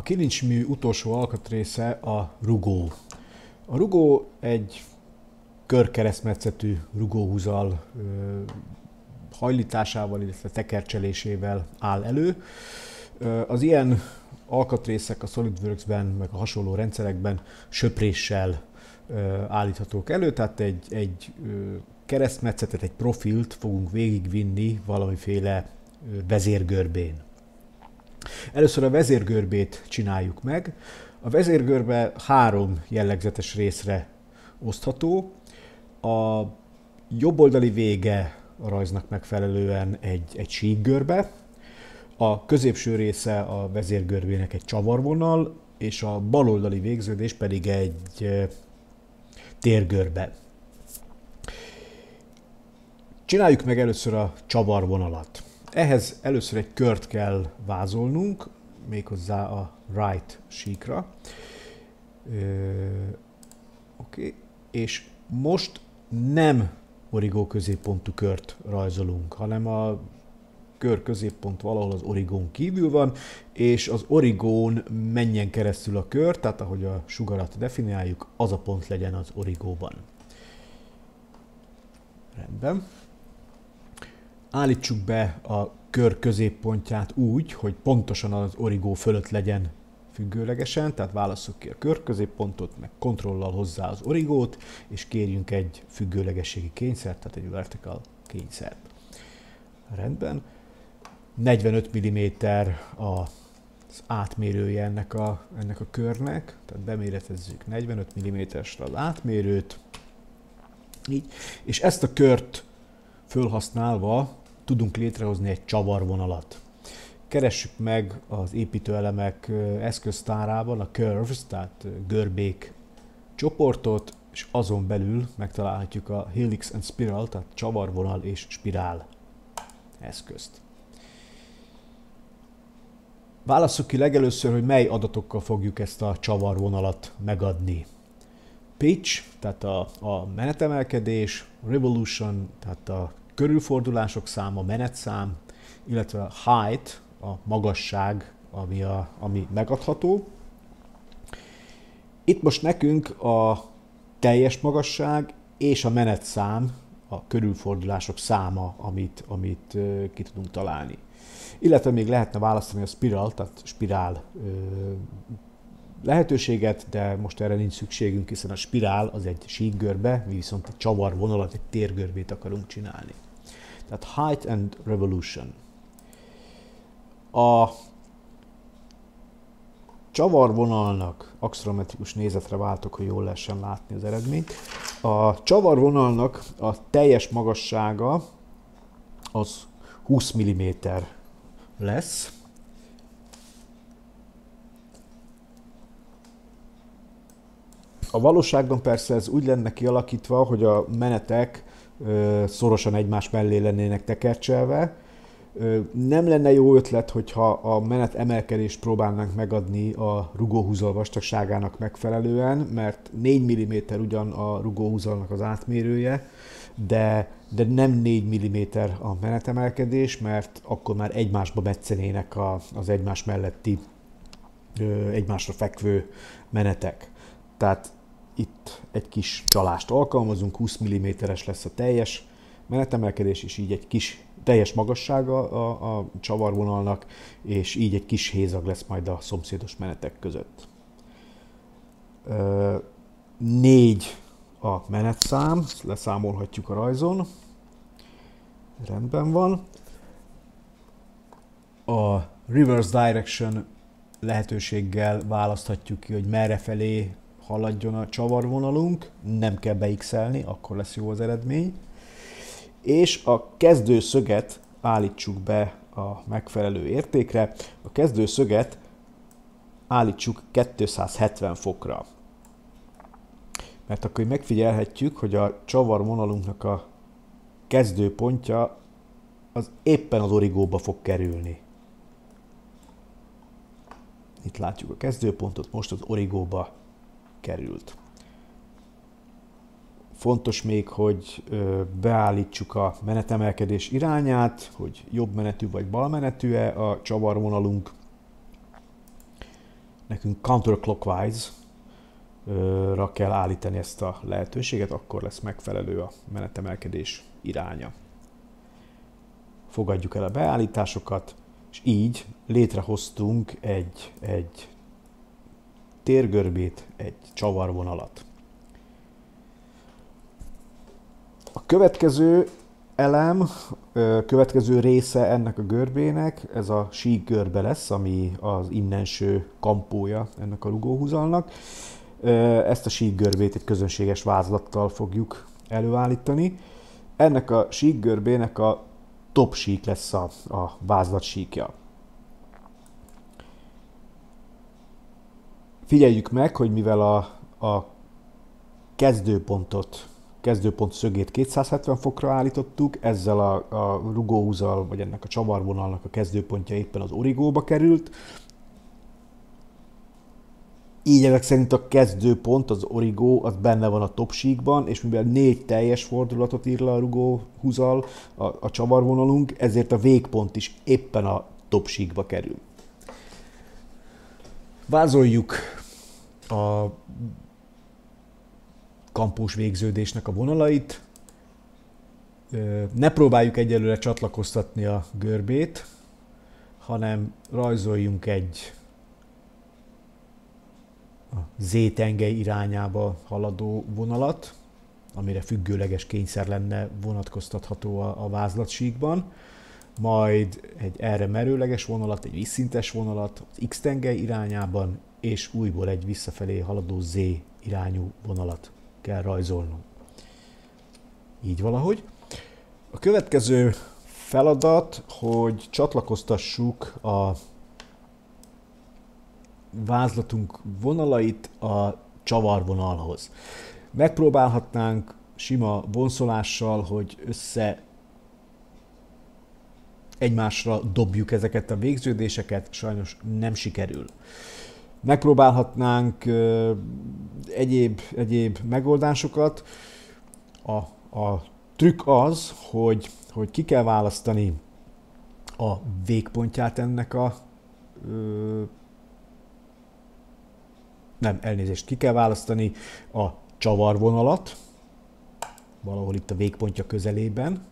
A kilincsmű utolsó alkatrésze a rugó. A rugó egy körkeresztmetszetű rugóhúzal hajlításával, illetve tekercselésével áll elő. Az ilyen alkatrészek a SolidWorks-ben, meg a hasonló rendszerekben söpréssel állíthatók elő, tehát egy keresztmetszetet, egy profilt fogunk végigvinni valamiféle vezérgörbén. Először a vezérgörbét csináljuk meg. A vezérgörbe 3 jellegzetes részre osztható. A jobboldali vége a rajznak megfelelően egy síkgörbe, a középső része a vezérgörbének egy csavarvonal, és a baloldali végződés pedig egy térgörbe. Csináljuk meg először a csavarvonalat. Ehhez először egy kört kell vázolnunk, méghozzá a right síkra. Oké. És most nem origó középpontú kört rajzolunk, hanem a kör középpont valahol az origón kívül van, és az origón menjen keresztül a kör, tehát ahogy a sugarat definiáljuk, az a pont legyen az origóban. Rendben. Állítsuk be a kör középpontját úgy, hogy pontosan az origó fölött legyen függőlegesen, tehát válasszuk ki a kör középpontot, meg kontrollal hozzá az origót, és kérjünk egy függőlegességi kényszert, tehát egy vertical kényszert. Rendben. 45 mm az átmérője ennek a körnek, tehát beméretezzük 45 mm-re az átmérőt. Így. És ezt a kört fölhasználva tudunk létrehozni egy csavarvonalat. Keressük meg az építőelemek eszköztárában a curves, tehát görbék csoportot, és azon belül megtalálhatjuk a helix and spiral, tehát csavarvonal és spirál eszközt. Válasszuk ki legelőször, hogy mely adatokkal fogjuk ezt a csavarvonalat megadni. Pitch, tehát a menetemelkedés, revolution, tehát a körülfordulások száma, menetszám, illetve height, a magasság, ami megadható. Itt most nekünk a teljes magasság és a menetszám, a körülfordulások száma, amit ki tudunk találni. Illetve még lehetne választani a spiral, tehát spirál lehetőséget, de most erre nincs szükségünk, hiszen a spirál az egy síkgörbe, mi viszont egy csavarvonalat, egy térgörbét akarunk csinálni. Tehát height and revolution. A csavarvonalnak, axonometrikus nézetre váltok, hogy jól lehessen látni az eredményt. A csavarvonalnak a teljes magassága az 20 mm lesz. A valóságban persze ez úgy lenne kialakítva, hogy a menetek szorosan egymás mellé lennének tekercselve. Nem lenne jó ötlet, hogyha a menet emelkedést próbálnánk megadni a rugóhúzal vastagságának megfelelően, mert 4 mm ugyan a rugóhúzalnak az átmérője, de nem 4 mm a menetemelkedés, mert akkor már egymásba metszenének az egymás melletti, egymásra fekvő menetek. Tehát itt egy kis csalást alkalmazunk, 20 mm-es lesz a teljes menetemelkedés, és így egy kis teljes magassága a csavarvonalnak, és így egy kis hézag lesz majd a szomszédos menetek között. 4 a menetszám, ezt leszámolhatjuk a rajzon. Rendben van. A reverse direction lehetőséggel választhatjuk ki, hogy merre felé haladjon a csavarvonalunk, nem kell beixelni, akkor lesz jó az eredmény. És a kezdőszöget állítsuk be a megfelelő értékre. A kezdőszöget állítsuk 270 fokra. Mert akkor megfigyelhetjük, hogy a csavarvonalunknak a kezdőpontja az éppen az origóba fog kerülni. Itt látjuk a kezdőpontot, most az origóba került. Fontos még, hogy beállítsuk a menetemelkedés irányát, hogy jobb menetű vagy bal menetű-e a csavarvonalunk. nekünk counterclockwise-ra kell állítani ezt a lehetőséget, akkor lesz megfelelő a menetemelkedés iránya. Fogadjuk el a beállításokat, és így létrehoztunk egy térgörbét, egy csavarvonalat. A következő elem, következő része ennek a görbének, ez a síkgörbe lesz, ami az innenső kampója ennek a rugóhúzalnak. Ezt a síkgörbét egy közönséges vázlattal fogjuk előállítani. Ennek a síkgörbének a top sík lesz a vázlat síkja. Figyeljük meg, hogy mivel a kezdőpont szögét 270 fokra állítottuk, ezzel a rugóhúzal, vagy ennek a csavarvonalnak a kezdőpontja éppen az origóba került. Így ezek szerint a kezdőpont, az origó, az benne van a top síkban, és mivel 4 teljes fordulatot ír le a rugóhúzal a csavarvonalunk, ezért a végpont is éppen a top síkba kerül. Vázoljuk a kampós végződésnek a vonalait. Ne próbáljuk egyelőre csatlakoztatni a görbét, hanem rajzoljunk egy a Z-tengely irányába haladó vonalat, amire függőleges kényszer lenne vonatkoztatható a vázlatsíkban, majd egy erre merőleges vonalat, egy vízszintes vonalat az X-tengely irányában, és újból egy visszafelé haladó Z irányú vonalat kell rajzolnunk. Így valahogy. A következő feladat, hogy csatlakoztassuk a vázlatunk vonalait a csavarvonalhoz. Megpróbálhatnánk sima vonszolással, hogy egymásra dobjuk ezeket a végződéseket, sajnos nem sikerül. Megpróbálhatnánk egyéb megoldásokat. A trükk az, hogy ki kell választani a végpontját ennek ki kell választani a csavarvonalat, valahol itt a végpontja közelében,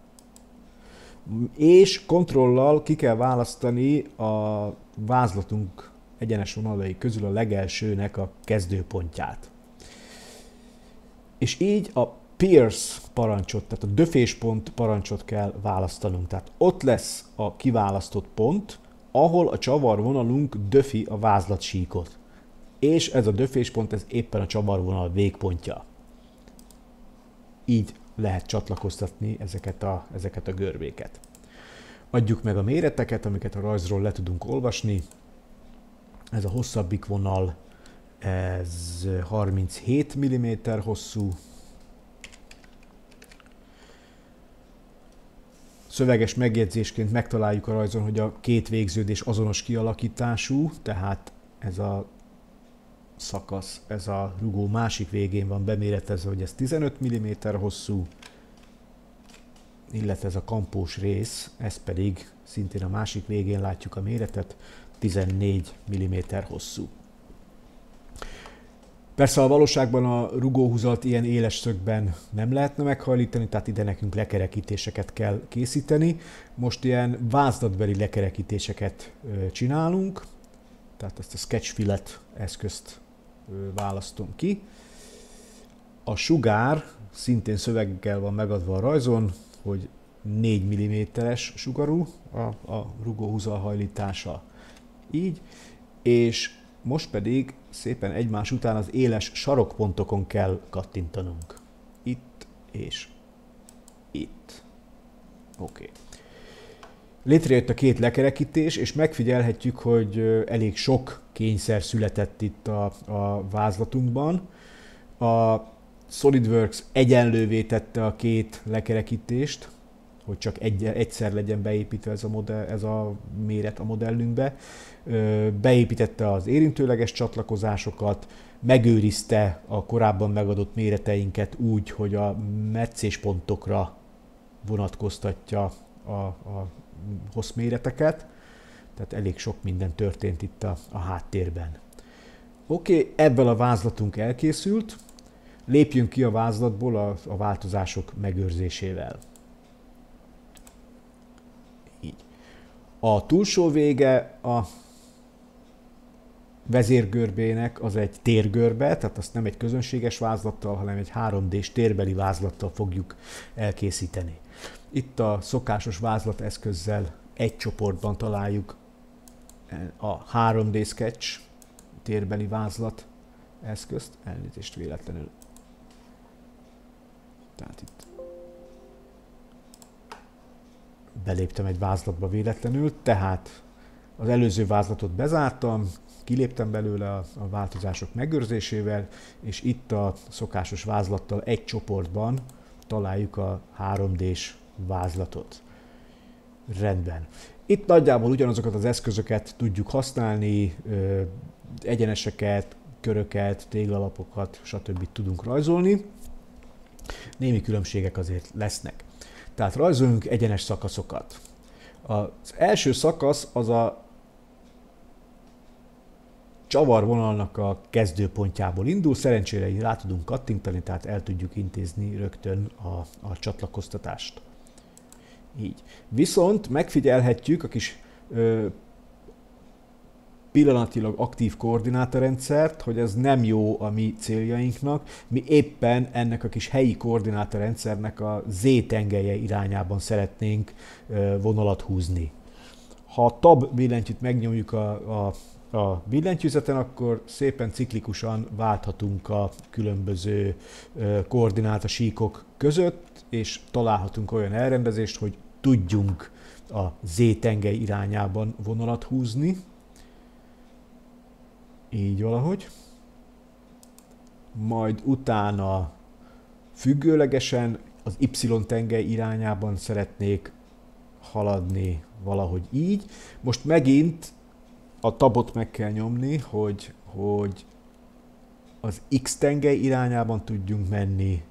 és kontrollal ki kell választani a vázlatunk egyenes vonalai közül a legelsőnek a kezdőpontját. És így a pierce parancsot, tehát a döféspont parancsot kell választanunk. Tehát ott lesz a kiválasztott pont, ahol a csavarvonalunk döfi a vázlatsíkot. És ez a döféspont, ez éppen a csavarvonal végpontja. Így lehet csatlakoztatni ezeket a görbéket. Adjuk meg a méreteket, amiket a rajzról le tudunk olvasni. Ez a hosszabbik vonal, ez 37 mm hosszú. Szöveges megjegyzésként megtaláljuk a rajzon, hogy a két végződés azonos kialakítású, tehát ez a szakasz, ez a rugó másik végén van beméretezve, hogy ez 15 mm hosszú, illetve ez a kampós rész, ez pedig szintén a másik végén látjuk a méretet, 14 mm hosszú. Persze a valóságban a rugóhúzat ilyen éles szögben nem lehetne meghajlítani, tehát ide nekünk lekerekítéseket kell készíteni. Most ilyen vázlatbeli lekerekítéseket csinálunk, tehát ezt a sketch fillet eszközt választom ki. A sugár szintén szöveggel van megadva a rajzon, hogy 4 mm-es sugarú a rugóhúzal hajlítása. Így, és most pedig szépen egymás után az éles sarokpontokon kell kattintanunk. Itt és itt. Oké. Létrejött a két lekerekítés, és megfigyelhetjük, hogy elég sok kényszer született itt a vázlatunkban. A SolidWorks egyenlővé tette a két lekerekítést, hogy csak egyszer legyen beépítve ez a méret a modellünkbe. Beépítette az érintőleges csatlakozásokat, megőrizte a korábban megadott méreteinket úgy, hogy a meccéspontokra vonatkoztatja a hosszméreteket. Tehát elég sok minden történt itt a háttérben. Oké, ebből a vázlatunk elkészült. Lépjünk ki a vázlatból a változások megőrzésével. Így. A túlsó vége a vezérgörbének az egy térgörbe, tehát azt nem egy közönséges vázlattal, hanem egy 3D-s térbeli vázlattal fogjuk elkészíteni. Itt a szokásos vázlateszközzel egy csoportban találjuk a 3D Sketch térbeli vázlat eszközt, elnézést véletlenül. Tehát itt beléptem egy vázlatba véletlenül, tehát az előző vázlatot bezártam, kiléptem belőle a változások megőrzésével, és itt a szokásos vázlattal egy csoportban találjuk a 3D-s vázlatot. Rendben. Itt nagyjából ugyanazokat az eszközöket tudjuk használni, egyeneseket, köröket, téglalapokat, stb. Tudunk rajzolni. Némi különbségek azért lesznek. Tehát rajzoljunk egyenes szakaszokat. Az első szakasz az a csavarvonalnak a kezdőpontjából indul, szerencsére így rá tudunk kattintani, tehát el tudjuk intézni rögtön a csatlakoztatást. Így. Viszont megfigyelhetjük a kis pillanatilag aktív koordinátorrendszert, hogy ez nem jó a mi céljainknak. Mi éppen ennek a kis helyi koordinátorrendszernek a Z-tengelye irányában szeretnénk vonalat húzni. Ha a Tab billentyűt megnyomjuk a billentyűzeten, akkor szépen ciklikusan válthatunk a különböző koordinátasíkok között, és találhatunk olyan elrendezést, hogy tudjunk a Z-tengely irányában vonalat húzni. Így valahogy. Majd utána függőlegesen az Y-tengely irányában szeretnék haladni valahogy így. Most megint a tabot meg kell nyomni, hogy az X-tengely irányában tudjunk menni.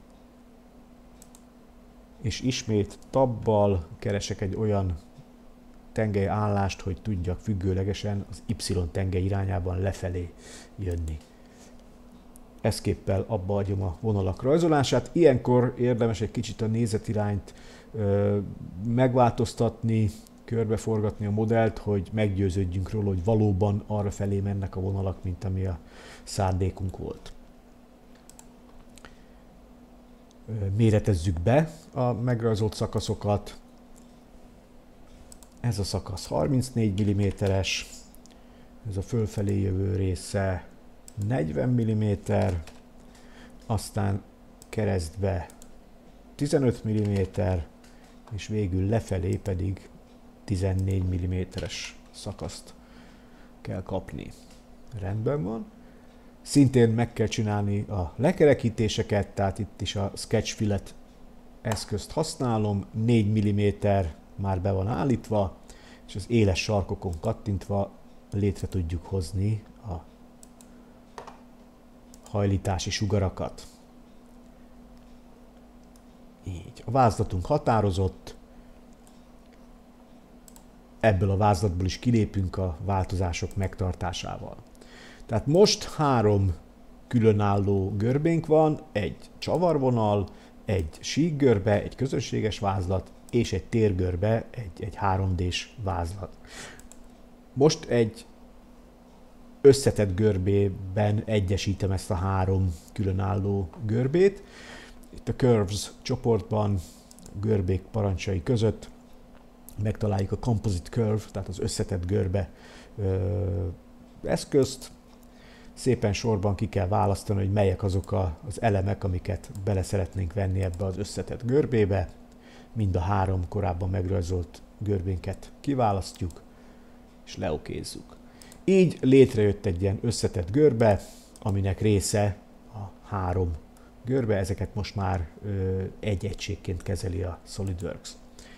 És ismét tabbal keresek egy olyan tengely állást, hogy tudjak függőlegesen az Y-tengely irányában lefelé jönni. Ezképpen abba hagyom a vonalak rajzolását. Ilyenkor érdemes egy kicsit a nézetirányt megváltoztatni, körbeforgatni a modellt, hogy meggyőződjünk róla, hogy valóban arra felé mennek a vonalak, mint ami a szándékunk volt. Méretezzük be a megrajzolt szakaszokat. Ez a szakasz 34 mm-es, ez a fölfelé jövő része 40 mm, aztán keresztbe 15 mm, és végül lefelé pedig 14 mm-es szakaszt kell kapni. Rendben van. Szintén meg kell csinálni a lekerekítéseket, tehát itt is a Sketch Fillet eszközt használom, 4 mm már be van állítva, és az éles sarkokon kattintva létre tudjuk hozni a hajlítási sugarakat. Így. A vázlatunk határozott, ebből a vázlatból is kilépünk a változások megtartásával. Tehát most 3 különálló görbénk van, egy csavarvonal, egy síkgörbe, egy közönséges vázlat, és egy térgörbe, egy 3D-s vázlat. Most egy összetett görbében egyesítem ezt a 3 különálló görbét. Itt a Curves csoportban, görbék parancsai között megtaláljuk a Composite Curve, tehát az összetett görbe eszközt. Szépen sorban ki kell választani, hogy melyek azok az elemek, amiket bele szeretnénk venni ebbe az összetett görbébe. Mind a 3 korábban megrajzolt görbénket kiválasztjuk, és leokézzük. Így létrejött egy ilyen összetett görbe, aminek része a 3 görbe, ezeket most már egy egységként kezeli a SolidWorks.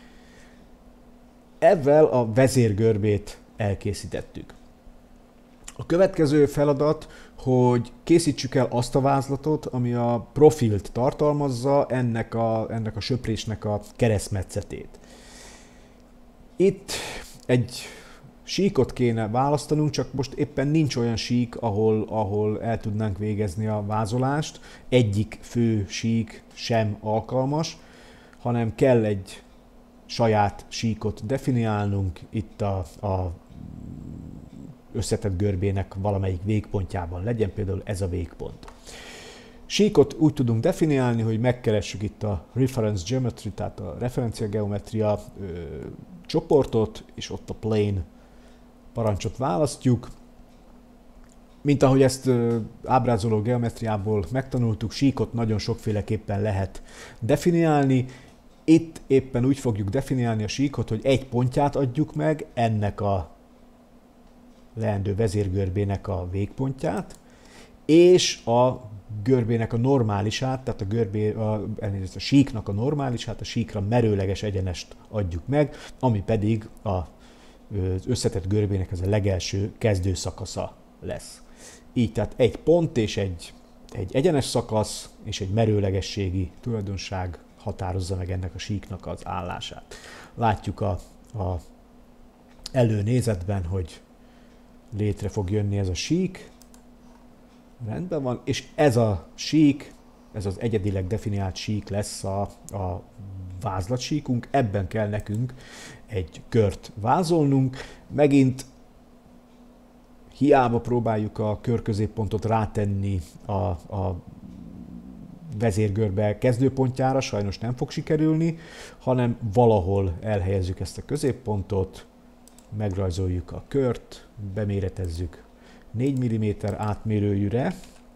Ezzel a vezérgörbét elkészítettük. A következő feladat, hogy készítsük el azt a vázlatot, ami a profilt tartalmazza, ennek a söprésnek a keresztmetszetét. Itt egy síkot kéne választanunk, csak most éppen nincs olyan sík, ahol el tudnánk végezni a vázolást. Egyik fő sík sem alkalmas, hanem kell egy saját síkot definiálnunk itt a összetett görbének valamelyik végpontjában legyen, például ez a végpont. Síkot úgy tudunk definiálni, hogy megkeressük itt a reference geometry, tehát a referencia geometria csoportot, és ott a plane parancsot választjuk. Mint ahogy ezt ábrázoló geometriából megtanultuk, síkot nagyon sokféleképpen lehet definiálni. Itt éppen úgy fogjuk definiálni a síkot, hogy egy pontját adjuk meg ennek a leendő vezérgörbének a végpontját, és a görbének a normálisát, tehát a síknak a normálisát, a síkra merőleges egyenest adjuk meg, ami pedig az összetett görbének ez a legelső kezdőszakasza lesz. Így tehát egy pont és egy egyenes szakasz és egy merőlegességi tulajdonság határozza meg ennek a síknak az állását. Látjuk a előnézetben, hogy létre fog jönni ez a sík. Rendben van, és ez a sík, ez az egyedileg definiált sík lesz a vázlatsíkunk, ebben kell nekünk egy kört vázolnunk. Megint hiába próbáljuk a körközéppontot rátenni a vezérgörbe kezdőpontjára, sajnos nem fog sikerülni, hanem valahol elhelyezzük ezt a középpontot, megrajzoljuk a kört, beméretezzük 4 mm átmérőjűre.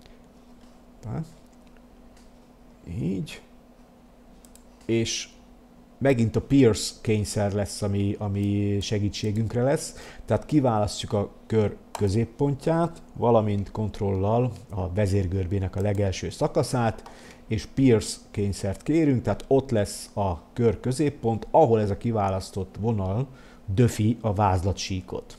Így. És megint a Pierce kényszer lesz, ami segítségünkre lesz. Tehát kiválasztjuk a kör középpontját, valamint kontrollal a vezérgörbének a legelső szakaszát, és Pierce kényszert kérünk, tehát ott lesz a kör középpont, ahol ez a kiválasztott vonal döfi a vázlatsíkot.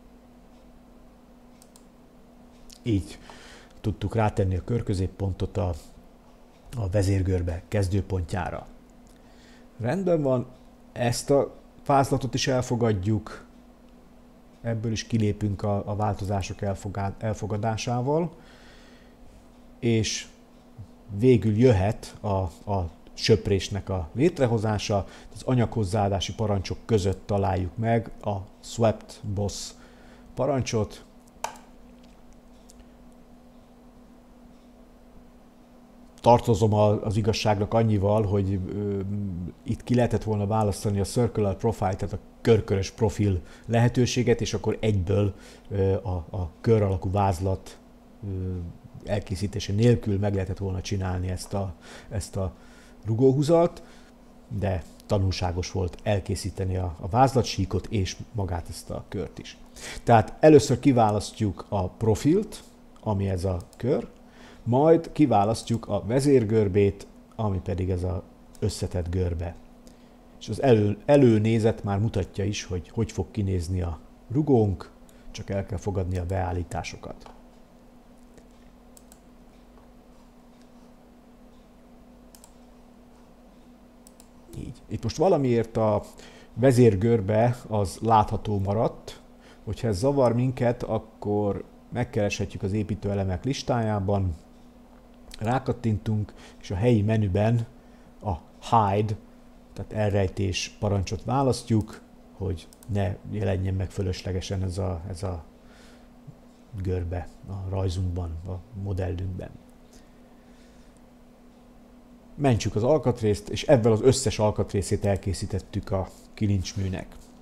Így tudtuk rátenni a körközéppontot a vezérgörbe kezdőpontjára. Rendben van, ezt a vázlatot is elfogadjuk, ebből is kilépünk a változások elfogadásával, és végül jöhet a söprésnek a létrehozása. Az anyaghozzáadási parancsok között találjuk meg a swept boss parancsot. Tartozom az igazságnak annyival, hogy itt ki lehetett volna választani a circular profile, tehát a körkörös profil lehetőséget, és akkor egyből a kör alakú vázlat elkészítése nélkül meg lehetett volna csinálni ezt a rugóhúzalt, de tanulságos volt elkészíteni a vázlatsíkot és magát ezt a kört is. Tehát először kiválasztjuk a profilt, ami ez a kör, majd kiválasztjuk a vezérgörbét, ami pedig ez az összetett görbe. És az előnézet már mutatja is, hogy fog kinézni a rugónk, csak el kell fogadni a beállításokat. Így. Itt most valamiért a vezérgörbe az látható maradt. Hogyha ez zavar minket, akkor megkereshetjük az építőelemek listájában, rákattintunk, és a helyi menüben a hide, tehát elrejtés parancsot választjuk, hogy ne jelenjen meg fölöslegesen ez a görbe a rajzunkban, a modellünkben. Mentsük az alkatrészt, és ebből az összes alkatrészét elkészítettük a kilincsműnek.